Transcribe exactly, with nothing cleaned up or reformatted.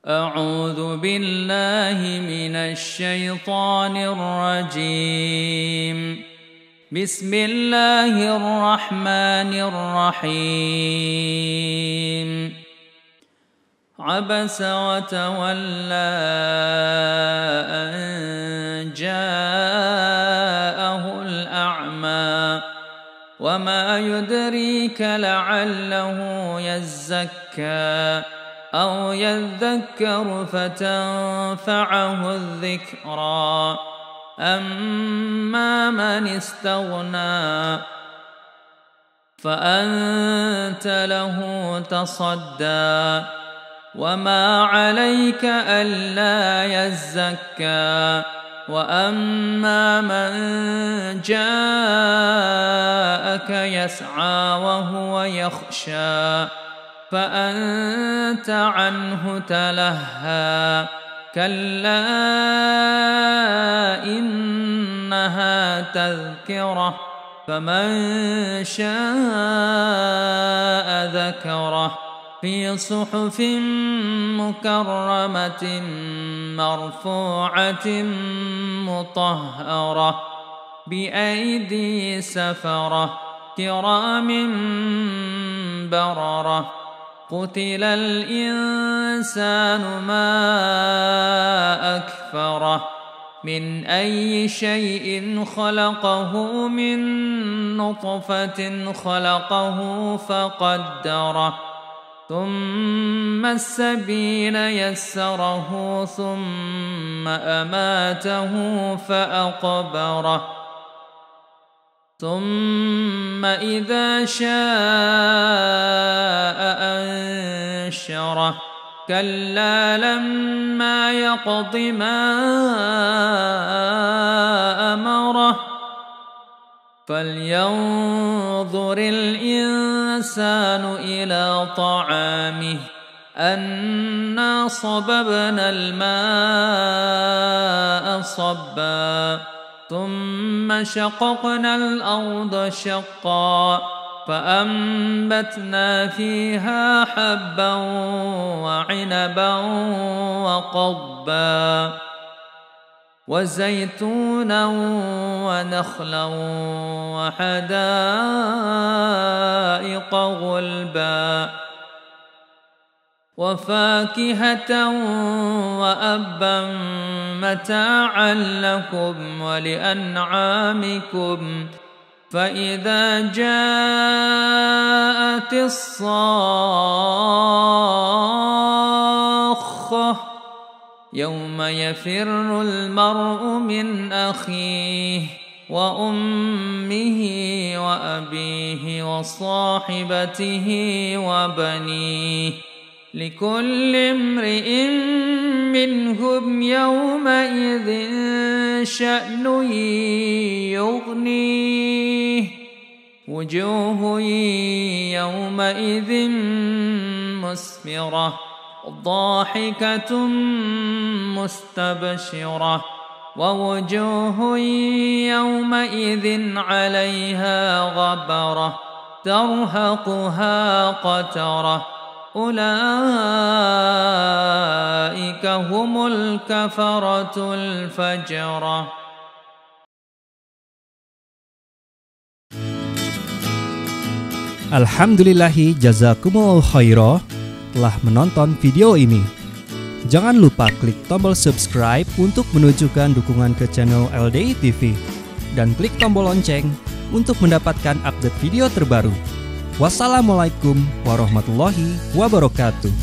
أعوذ بالله من الشيطان الرجيم. بسم الله الرحمن الرحيم. عبس وتولى أن جاءه الأعمى وما يدريك لعله يزكى أو يذكر فتنفعه الذكرى. أما من استغنى فأنت له تصدى وما عليك ألا يزكى. وأما من جاءك يسعى وهو يخشى فأنت عنه تلهى. كلا إنها تذكرة فمن شاء ذكره في صحف مكرمة مرفوعة مطهرة بأيدي سفرة كرام بررة. قتل الإنسان ما أكفره من أي شيء خلقه من نطفة خلقه فقدره ثم السبيل يسره ثم أماته فأقبره ثم إذا شاء أنشره. كلا لما يقض ما أمره فلينظر الإنسان إلى طعامه أنا صببنا الماء صبا ثم شققنا الأرض شقا فأنبتنا فيها حبا وعنبا وقضبا وزيتونا ونخلا وحدائق غلبا وفاكهة وأبا متاعا لكم ولأنعامكم. فإذا جاءت الصاخة يوم يفر المرء من أخيه وأمه وأبيه وصاحبته وبنيه لكل امرئ منهم يومئذ شأن يغنيه. وجوه يومئذ مسفرة ضاحكة مستبشرة ووجوه يومئذ عليها غبرة ترهقها قترة أولئك هم الكفرة الفجرة. Alhamdulillahi jazakumullahu khairah telah menonton video ini. Jangan lupa klik tombol subscribe untuk menunjukkan dukungan ke channel L D I T V dan klik tombol lonceng untuk mendapatkan update video terbaru. Wassalamualaikum warahmatullahi wabarakatuh.